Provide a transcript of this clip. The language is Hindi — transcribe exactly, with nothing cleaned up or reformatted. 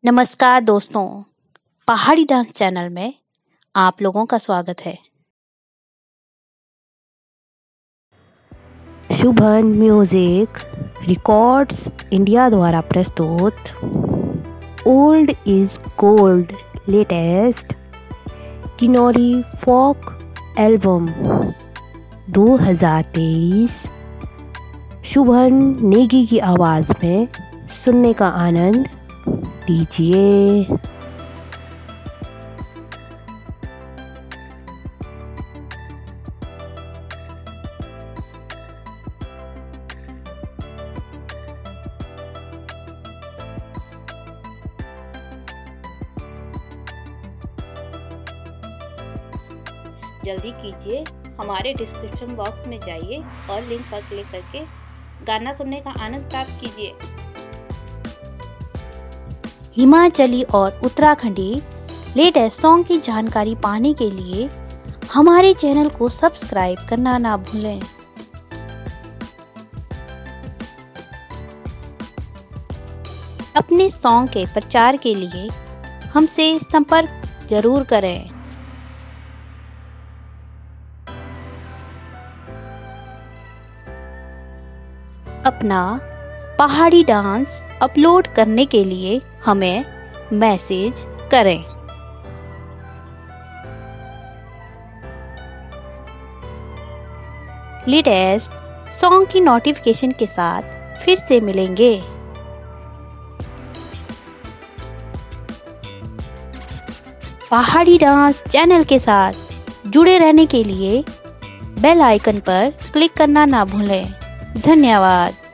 नमस्कार दोस्तों, पहाड़ी डांस चैनल में आप लोगों का स्वागत है। शुभन म्यूजिक रिकॉर्ड्स इंडिया द्वारा प्रस्तुत old is gold latest Kinnauri folk album दो हज़ार तेईस शुभन नेगी की आवाज़ में सुनने का आनंद दीजिए। जल्दी कीजिए, हमारे डिस्क्रिप्शन बॉक्स में जाइए और लिंक पर क्लिक करके गाना सुनने का आनंद प्राप्त कीजिए। हिमाचली और उत्तराखंडी लेटेस्ट सॉन्ग की जानकारी पाने के लिए हमारे चैनल को सब्सक्राइब करना ना भूलें। अपने सॉन्ग के प्रचार के लिए हमसे संपर्क जरूर करें। अपना पहाड़ी डांस अपलोड करने के लिए हमें मैसेज करें। लेटेस्ट सॉन्ग की नोटिफिकेशन के साथ फिर से मिलेंगे। पहाड़ी डांस चैनल के साथ जुड़े रहने के लिए बेल आइकन पर क्लिक करना ना भूलें। धन्यवाद।